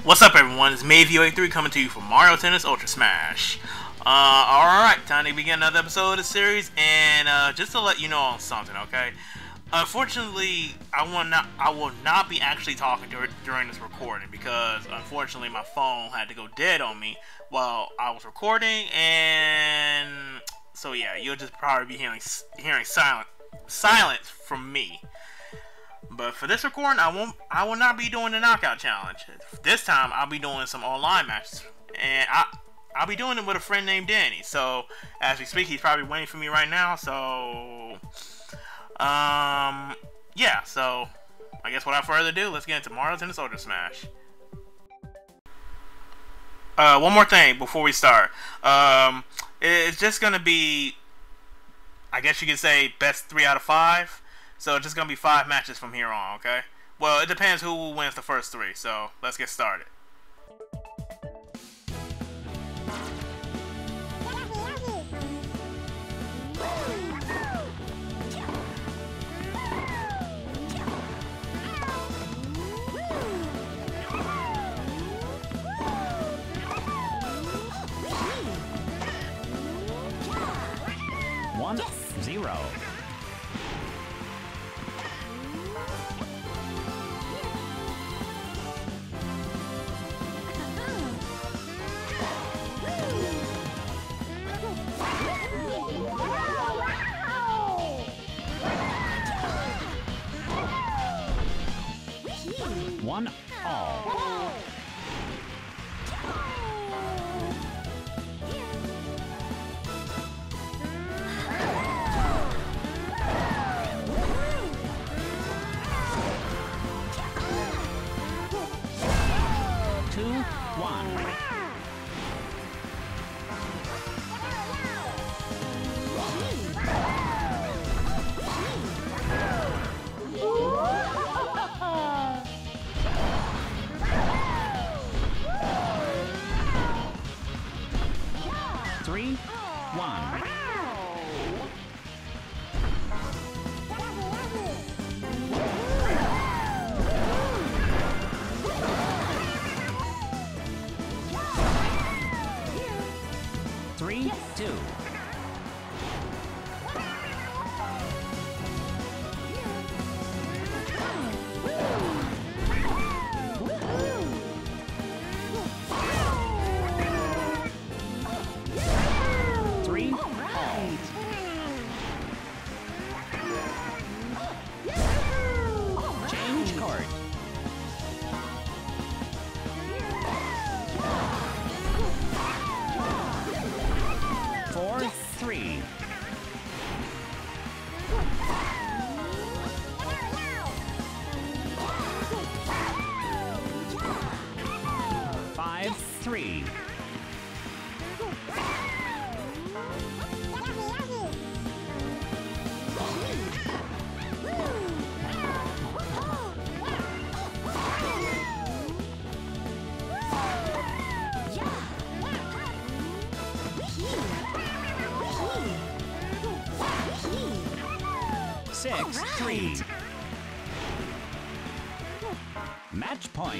What's up, everyone? It's Mayview83 coming to you from Mario Tennis Ultra Smash. Alright, time to begin another episode of the series, and just to let you know on something, okay? Unfortunately, I will not be actually talking during this recording because, unfortunately, my phone had to go dead on me while I was recording, and so yeah, you'll just probably be hearing silence from me. But for this recording, I will not be doing the knockout challenge. This time, I'll be doing some online matches, and I'll be doing it with a friend named Dani. So as we speak, he's probably waiting for me right now. So yeah. So I guess without further ado, let's get into Mario Tennis Ultra Smash. One more thing before we start. It's just gonna be, I guess you could say, best 3 out of 5. So it's just going to be 5 matches from here on, okay? Well, it depends who wins the first 3, so let's get started. Yes. 1-0. One all. Two, one. Three, one. Three, two. Three, all. Change court. 4-3. Five, 3. 6-3. Match point.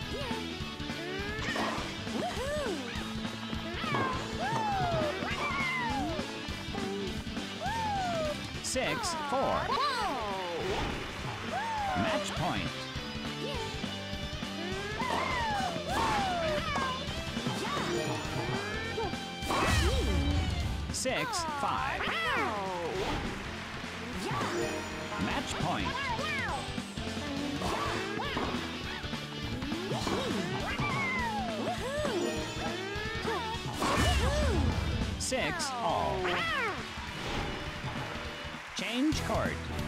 6-4. Match point. 6-5. Match point. 6 all. Change court.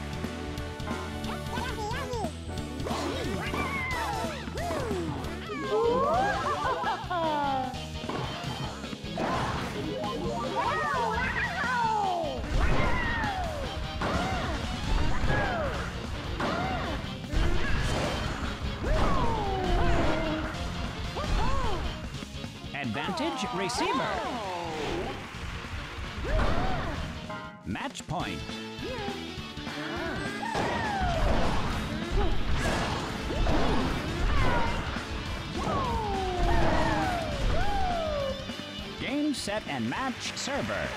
Advantage receiver. Match point. 2 set, and match server.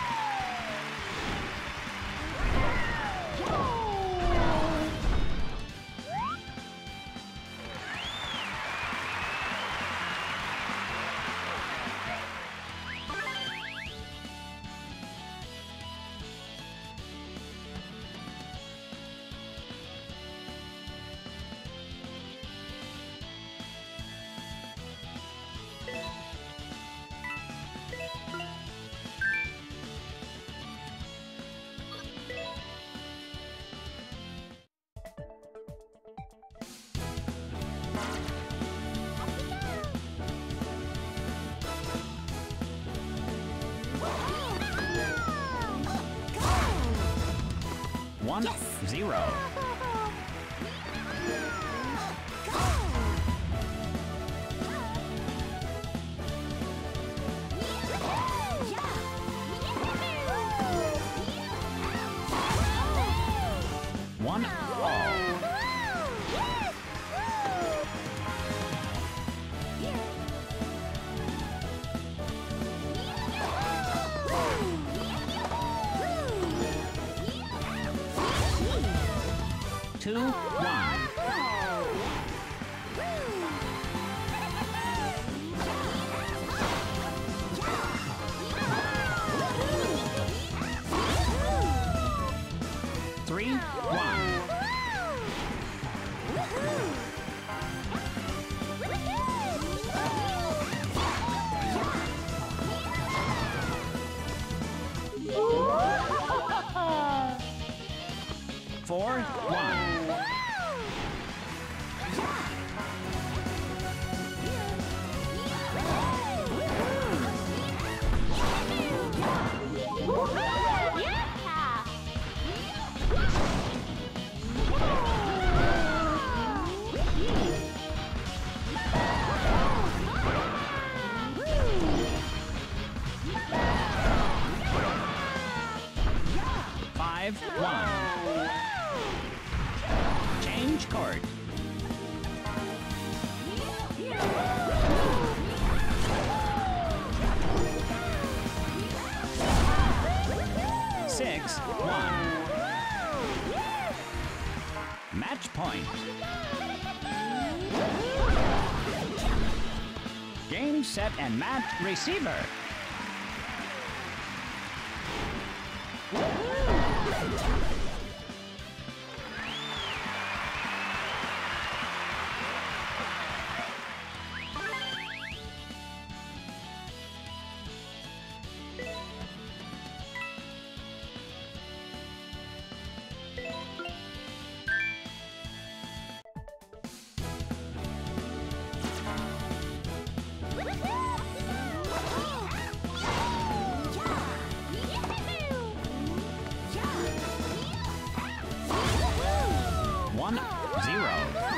One, zero. One, all. Two, one. Three, one. Four, one. Five, one. Change court. Six, one. Match point. Game, set, and match receiver. One, zero.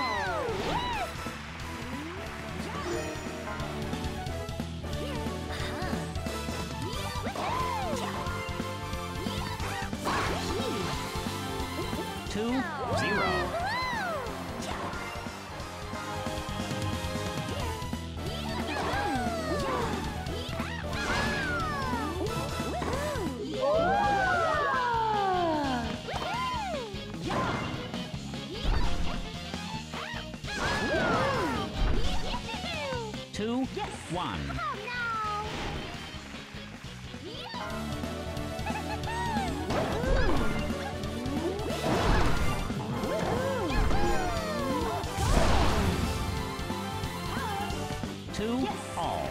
Two, zero. Two, one. Two, all.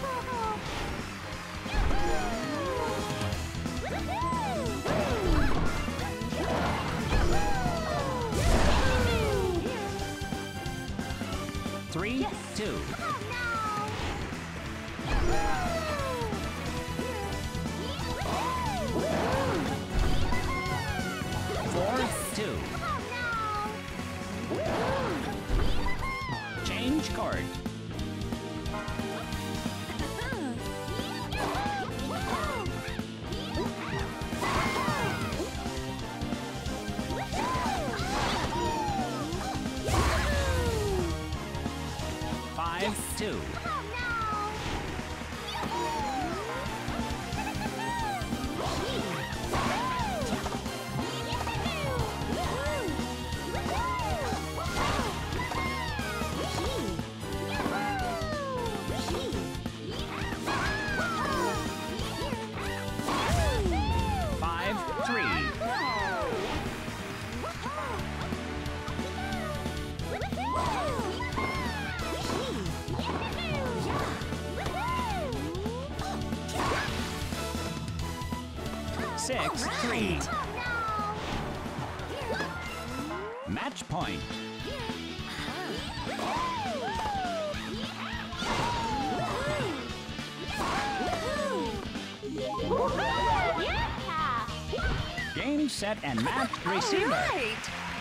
Three, two. Four, two. Change court. Five, two. 6-3. Match point. Game, set, and match. Receiver. Right.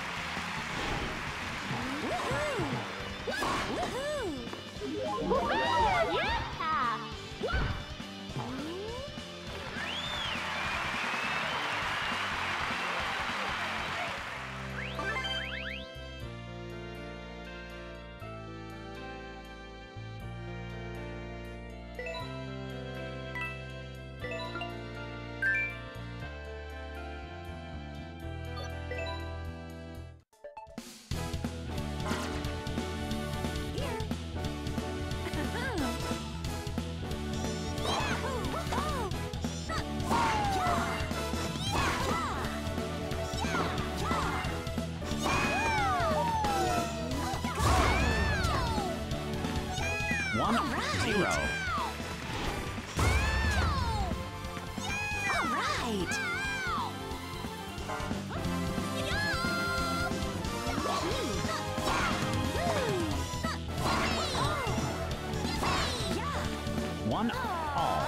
One, zero. All right. One, all.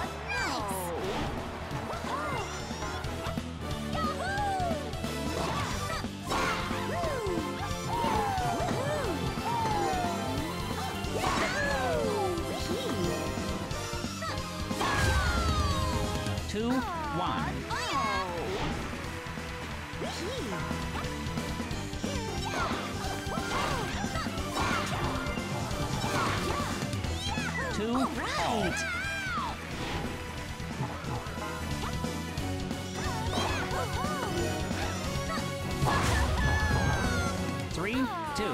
Two, one. Two, all. Three, two.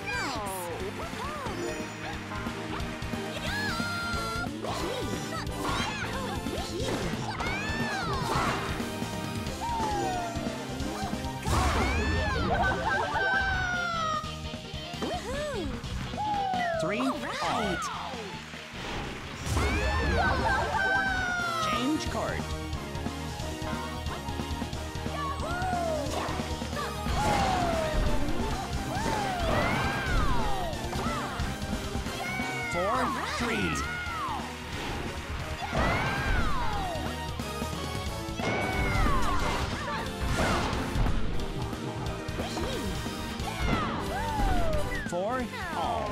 Three, all. Change card. Four, three. Four, all.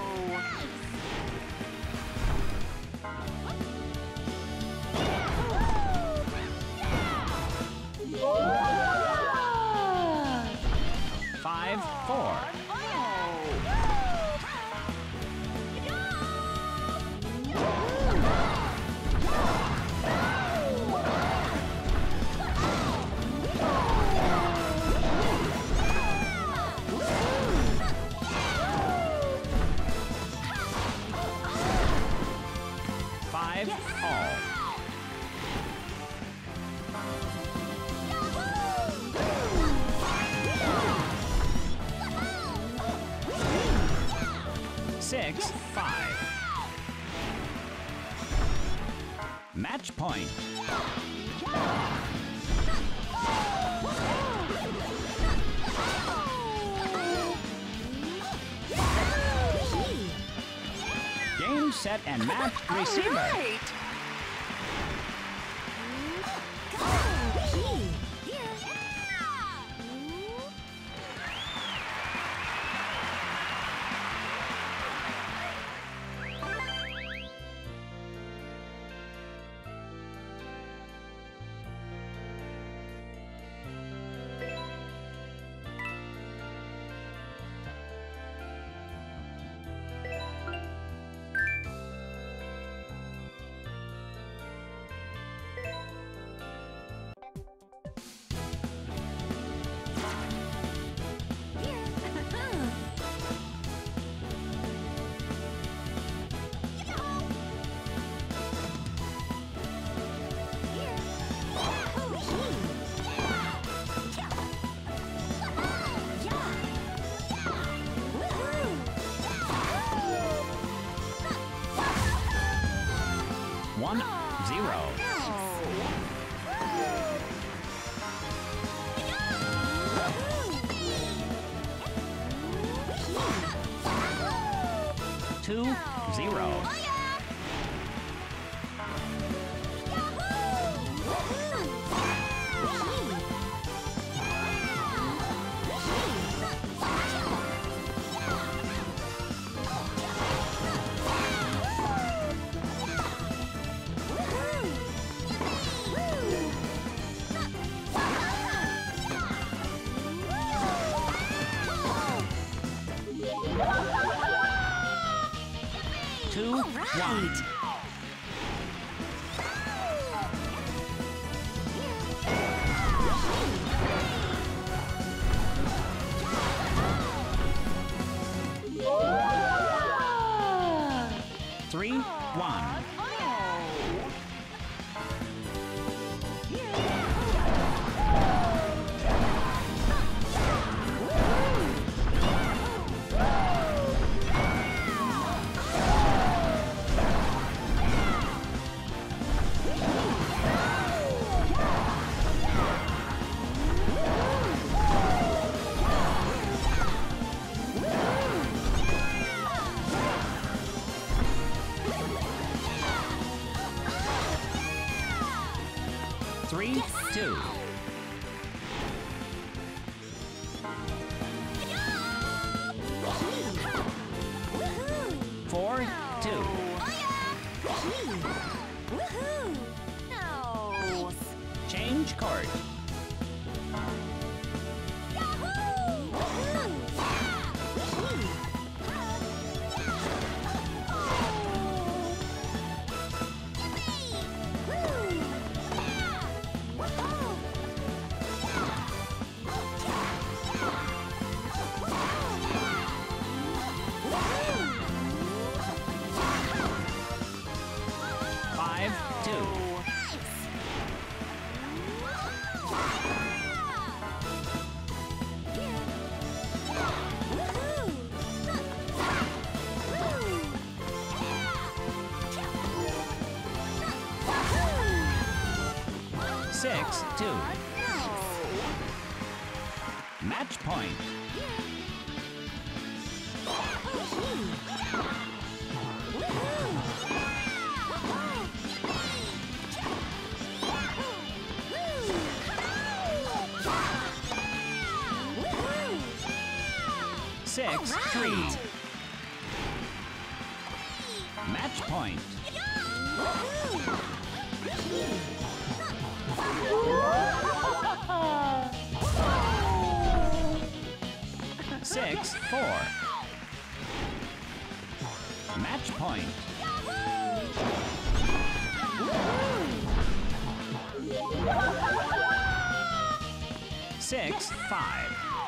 Five, four. Five, all. Six, five. Match point. Game, set, and match. Receiver. Right. One, zero. 2-0. Right. 3-1. 3-2. 4-2. Change court. Six, two. Match point. Six, three. Match point. 6-4. Match point. 6-5.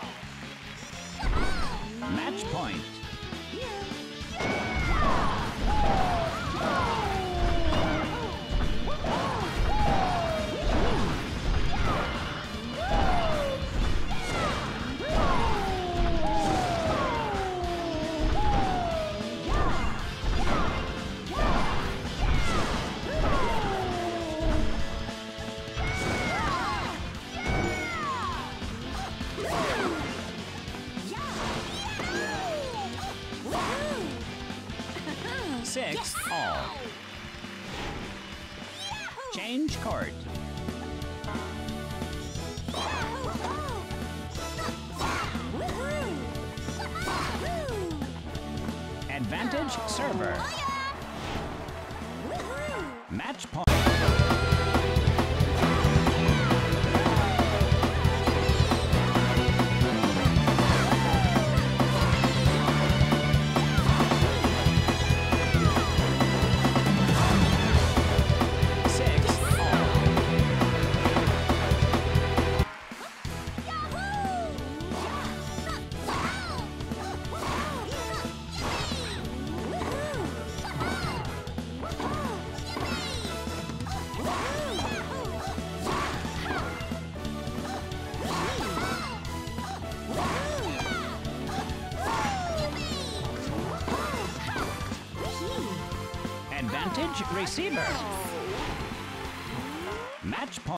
Match point. 6 all. Change court. Advantage server. Match point. Advantage receiver. Match point.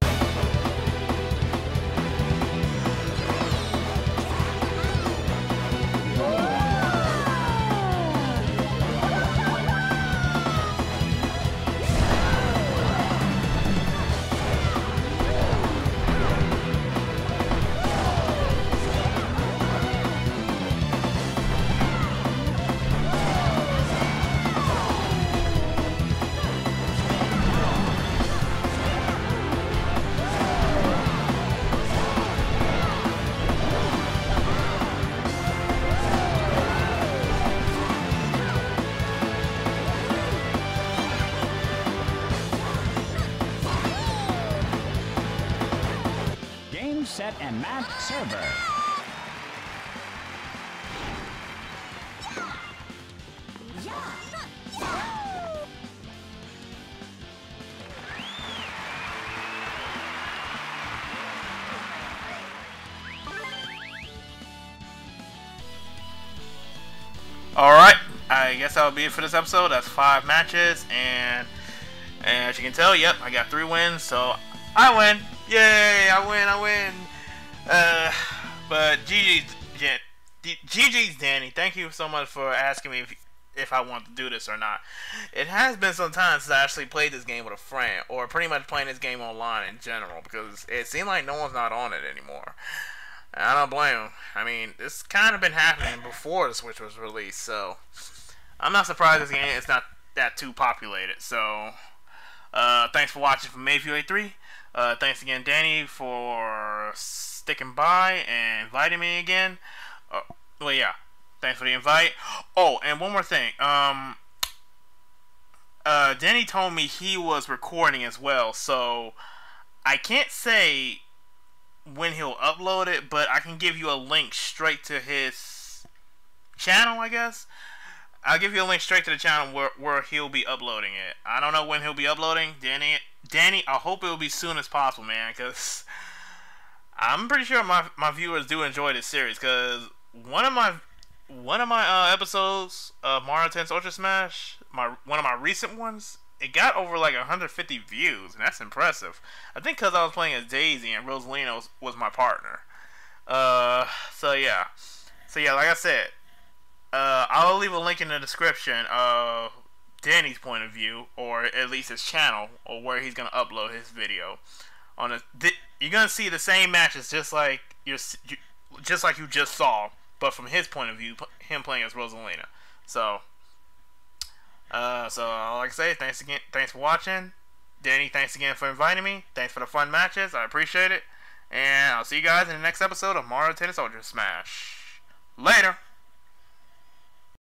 Matt Server. Alright, I guess that'll be it for this episode. That's 5 matches, and as you can tell, yep, I got 3 wins, so I win. Yay, I win. But GG's Danny. Thank you so much for asking me if I want to do this or not. It has been some time since I actually played this game with a friend, or pretty much playing this game online in general, because it seemed like no one's not on it anymore. And I don't blame them. I mean, it's kind of been happening before the Switch was released, so I'm not surprised this game is not that too populated. So, thanks for watching from Mayview 3. Thanks again, Danny, for sticking by and inviting me again. Well, yeah, thanks for the invite. Oh, and one more thing. Danny told me he was recording as well, so I can't say when he'll upload it, but I can give you a link straight to his channel, I guess. I'll give you a link straight to the channel where he'll be uploading it. I don't know when he'll be uploading. Danny, I hope it will be soon as possible, man, because I'm pretty sure my viewers do enjoy this series, because one of my episodes of Mario Tennis Ultra Smash, one of my recent ones, it got over like 150 views, and that's impressive. I think because I was playing as Daisy and Rosalina was my partner. So yeah, like I said, I'll leave a link in the description of Danny's point of view, or at least his channel, or where he's gonna upload his video. You're gonna see the same matches, just like you just saw, but from his point of view, him playing as Rosalina. So like I say, thanks again. Thanks for watching. Danny, thanks again for inviting me. Thanks for the fun matches. I appreciate it. And I'll see you guys in the next episode of Mario Tennis Ultra Smash. Later.